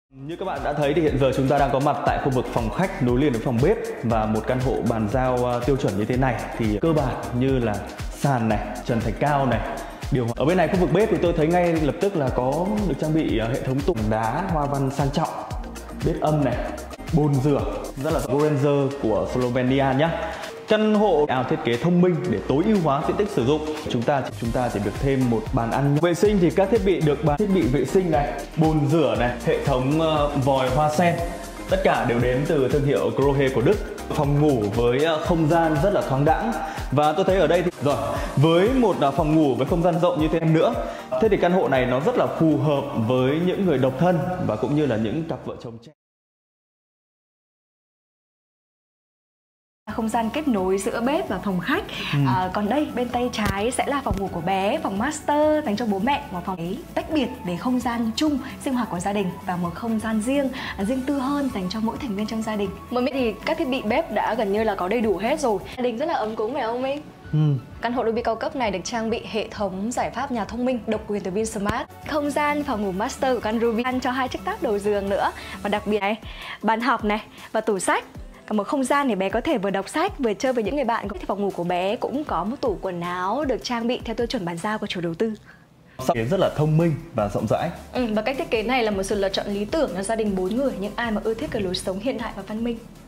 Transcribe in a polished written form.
Như các bạn đã thấy thì hiện giờ chúng ta đang có mặt tại khu vực phòng khách nối liền với phòng bếp, và một căn hộ bàn giao tiêu chuẩn như thế này thì cơ bản như là sàn này, trần thạch cao này, điều hòa. Ở bên này khu vực bếp thì tôi thấy ngay lập tức là có được trang bị hệ thống tủ đá hoa văn sang trọng, bếp âm này, bồn rửa rất là Gorenzer của Slovenia nhé. Căn hộ thiết kế thông minh để tối ưu hóa diện tích sử dụng. Chúng ta chỉ được thêm một bàn ăn. Vệ sinh thì các thiết bị được thiết bị vệ sinh này, bồn rửa này, hệ thống vòi hoa sen. Tất cả đều đến từ thương hiệu Grohe của Đức. Phòng ngủ với không gian rất là thoáng đãng. Và tôi thấy ở đây thì với một phòng ngủ với không gian rộng như thế nữa. Thế thì căn hộ này nó rất là phù hợp với những người độc thân và cũng như là những cặp vợ chồng trẻ. Không gian kết nối giữa bếp và phòng khách. Còn đây bên tay trái sẽ là phòng ngủ của bé, phòng master dành cho bố mẹ, một phòng ấy tách biệt để không gian chung sinh hoạt của gia đình và một không gian riêng tư hơn dành cho mỗi thành viên trong gia đình. Mới biết thì các thiết bị bếp đã gần như là có đầy đủ hết rồi. Gia đình rất là ấm cúng phải không Minh? Căn hộ Ruby cao cấp này được trang bị hệ thống giải pháp nhà thông minh độc quyền từ Vinsmart. Không gian phòng ngủ master của căn Ruby ăn cho 2 chiếc táp đầu giường nữa, và đặc biệt này, bàn học này và tủ sách. Cả một không gian để bé có thể vừa đọc sách vừa chơi với những người bạn. Phòng ngủ của bé cũng có một tủ quần áo được trang bị theo tiêu chuẩn bàn giao của chủ đầu tư. Rất là thông minh và rộng rãi. Và cách thiết kế này là một sự lựa chọn lý tưởng cho gia đình 4 người, những ai mà ưa thích cái lối sống hiện đại và văn minh.